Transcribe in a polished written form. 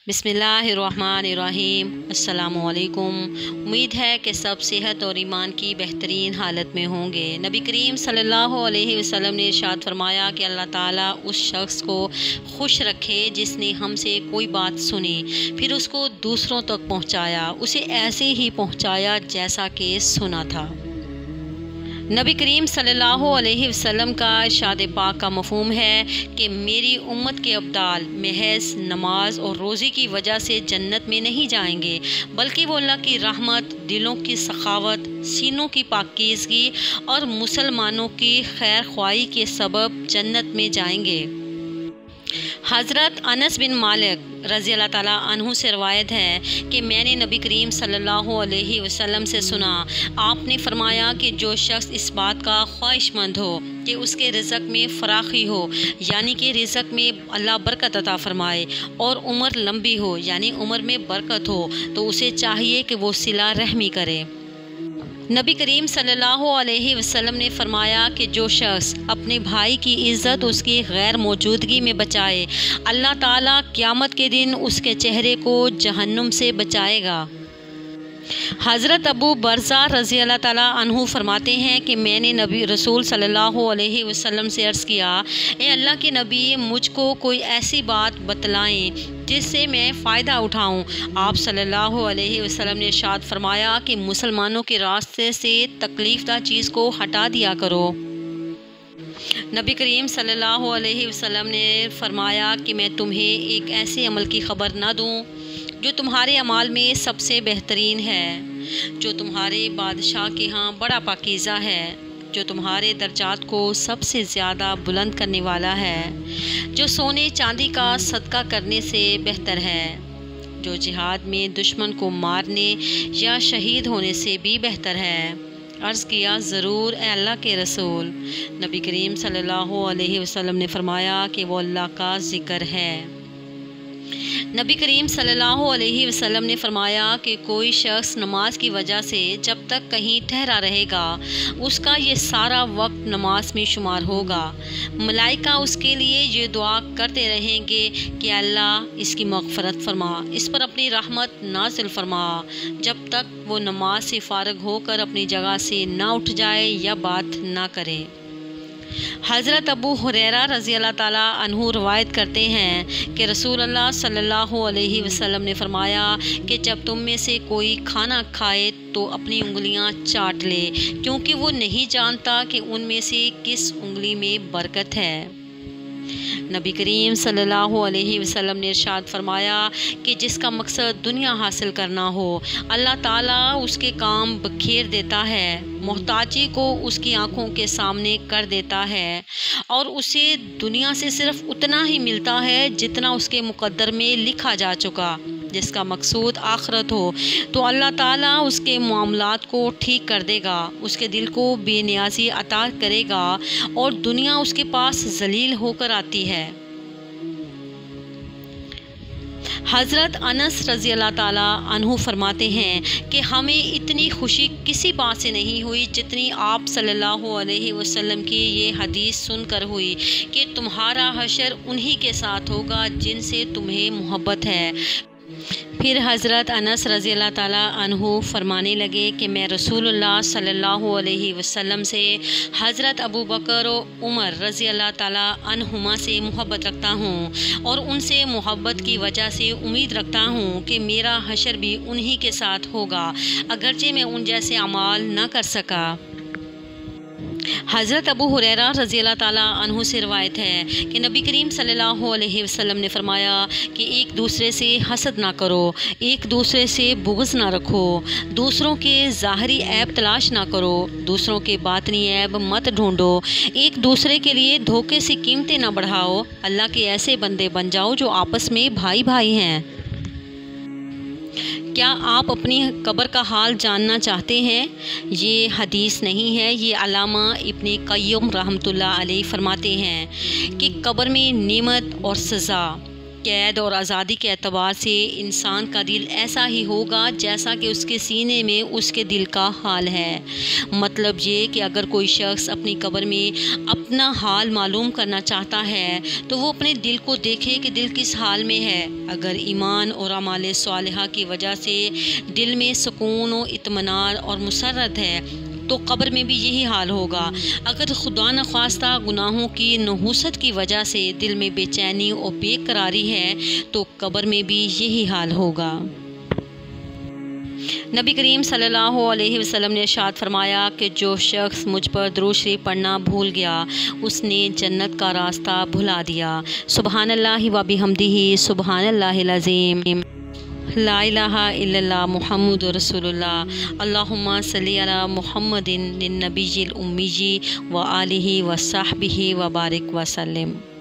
बिस्मिल्लाहिर्रहमानिर्रहीम। अस्सलामुअलैकुम। उम्मीद है कि सब सेहत और ईमान की बेहतरीन हालत में होंगे। नबी करीम सल्लल्लाहु अलैहि वसल्लम ने इरशाद फरमाया कि अल्लाह ताला उस शख्स को खुश रखे जिसने हमसे कोई बात सुनी फिर उसको दूसरों तक पहुँचाया, उसे ऐसे ही पहुँचाया जैसा कि सुना था। नबी करीम सल्लल्लाहु अलैहि वसल्लम का इरशाद पाक का मफ़हूम है कि मेरी उम्मत के अब्दाल महज नमाज और रोज़ी की वजह से जन्नत में नहीं जाएंगे, बल्कि वो अल्लाह की रहमत, दिलों की सखावत, सीनों की पाकीज़गी और मुसलमानों की खैर ख्वाही के सबब जन्नत में जाएंगे। हज़रत अनस बिन मालिक रज़ी अल्लाह ताला अन्हु से रवायत है कि मैंने नबी करीम सल्लल्लाहु अलैहि वसल्लम से सुना, आपने फरमाया कि जो शख्स इस बात का ख्वाहिशमंद हो कि उसके रिज़्क़ में फ़राखी हो, यानी कि रिज़्क़ में अल्लाह बरकत अता फ़रमाए, और उम्र लंबी हो, यानी उम्र में बरकत हो, तो उसे चाहिए कि वो सिला रहमी करे। नबी करीम सल्लल्लाहु अलैहि वसल्लम ने फरमाया कि जो शख्स अपने भाई की इज़्ज़त उसकी गैर मौजूदगी में बचाए, अल्लाह ताला क़यामत के दिन उसके चेहरे को जहन्नुम से बचाएगा। हज़रत अबू बरज़ा रज़ी अल्लाह ताला अन्हु फरमाते हैं कि मैंने नबी रसूल सल्लल्लाहु अलैहि वसल्लम से अर्ज़ किया, ए अल्लाह के नबी, मुझको कोई ऐसी बात बतलाएं जिससे मैं फ़ायदा उठाऊं। आप सल्लल्लाहु अलैहि वसल्लम ने इरशाद फरमाया कि मुसलमानों के रास्ते से तकलीफ़दा चीज़ को हटा दिया करो। नबी करीम सल्लल्लाहु अलैहि वसल्लम ने फरमाया कि मैं तुम्हें एक ऐसे अमल की ख़बर ना दूं जो तुम्हारे अमाल में सबसे बेहतरीन है, जो तुम्हारे बादशाह के यहाँ बड़ा पाकीज़ा है, जो तुम्हारे दर्जात को सबसे ज़्यादा बुलंद करने वाला है, जो सोने चांदी का सदका करने से बेहतर है, जो जिहाद में दुश्मन को मारने या शहीद होने से भी बेहतर है। अर्ज़ किया, ज़रूर ए अल्लाह के रसूल। नबी करीम सल्लल्लाहु अलैहि वसल्लम ने फरमाया कि वो अल्लाह का ज़िक्र है। नबी करीम सल्लल्लाहु अलैहि वसल्लम ने फरमाया कि कोई शख्स नमाज की वजह से जब तक कहीं ठहरा रहेगा, उसका ये सारा वक्त नमाज में शुमार होगा। मलाइका उसके लिए ये दुआ करते रहेंगे कि अल्लाह इसकी मग़फ़रत फरमा, इस पर अपनी रहमत नाज़िल फरमा, जब तक वो नमाज से फ़ारिग होकर अपनी जगह से ना उठ जाए या बात ना करे। हज़रत अबू हुरैरा रज़ी अल्लाह ताला अन्हु रवायत करते हैं कि रसूल अल्लाह सल्लल्लाहु अलैहि वसल्लम ने फरमाया कि जब तुम में से कोई खाना खाए तो अपनी उंगलियां चाट ले, क्योंकि वो नहीं जानता कि उनमें से किस उंगली में बरकत है। नबी करीम सल्लल्लाहु अलैहि वसल्लम ने इरशाद फरमाया कि जिसका मकसद दुनिया हासिल करना हो, अल्लाह ताला उसके काम बखेर देता है, मोहताजी को उसकी आँखों के सामने कर देता है और उसे दुनिया से सिर्फ उतना ही मिलता है जितना उसके मुक़द्दर में लिखा जा चुका। जिसका मकसूद आखिरत हो तो अल्लाह ताला उसके मामलात को ठीक कर देगा, उसके दिल को बेनियाज़ी अता करेगा और दुनिया उसके पास जलील होकर आती है। हज़रत अनस रज़ी अल्लाह ताला अन्हु फरमाते हैं कि हमें इतनी खुशी किसी बात से नहीं हुई जितनी आप सल्लल्लाहु अलैहि वसल्लम की ये हदीस सुनकर हुई कि तुम्हारा हशर उन्हीं के साथ होगा जिनसे तुम्हें मोहब्बत है। फिर हज़रत अनस रज़ी अल्लाह ताला अन्हु फरमाने लगे कि मैं रसूलुल्लाह सल्लल्लाहु अलैहि वसल्लम से हज़रत अबू बकर और उमर रज़ी अल्लाह ताला अन्हुमा से मोहब्बत रखता हूँ और उनसे मोहब्बत की वजह से उम्मीद रखता हूँ कि मेरा हशर भी उन्हीं के साथ होगा, अगरचे मैं उन जैसे अमाल न कर सका। हज़रत अबू हुरैरा रज़ी अल्लाह ताला अन्हु से रवायत है कि नबी करीम सल्लल्लाहु अलैहि वसल्लम ने फरमाया कि एक दूसरे से हसद ना करो, एक दूसरे से बुग़्ज़ ना रखो, दूसरों के ज़ाहरी ऐब तलाश ना करो, दूसरों के बातनी ऐब मत ढूंढो, एक दूसरे के लिए धोखे से कीमतें ना बढ़ाओ, अल्लाह के ऐसे बंदे बन जाओ जो आपस में भाई भाई हैं। क्या आप अपनी कब्र का हाल जानना चाहते हैं? ये हदीस नहीं है, ये अल्लामा इब्ने क़य्युम रहमतुल्लाह अलैह फरमाते हैं कि कब्र में नेमत और सज़ा कैद और आज़ादी के एतबार से इंसान का दिल ऐसा ही होगा जैसा कि उसके सीने में उसके दिल का हाल है। मतलब ये कि अगर कोई शख्स अपनी कब्र में अपना हाल मालूम करना चाहता है तो वो अपने दिल को देखे कि दिल किस हाल में है। अगर ईमान और अमाल सालिहा की वजह से दिल में सुकून और इत्मीनान और मुसर्रत है तो कब्र में भी यही हाल होगा। अगर खुदा न ख्वास्ता गुनाहों की नहूसत की वजह से दिल में बेचैनी और बेकरारी है तो कब्र में भी यही हाल होगा। नबी करीम सल्लल्लाहु अलैहि वसल्लम ने इरशाद फरमाया कि जो शख्स मुझ पर दुरूद शरीफ पढ़ना भूल गया उसने जन्नत का रास्ता भुला दिया। सुबहानल्लाहि व बिहम्दिही सुबहानल्लाहिल अज़ीम। ला इलाहा इल्लल्लाह मुहम्मदुर रसूलुल्लाह। अल्लाहुम्मा सल्ली अला मुहम्मदिन नबिय्यिल उम्मी व आलिहि व सहबिहि व बारिक व सल्लिम।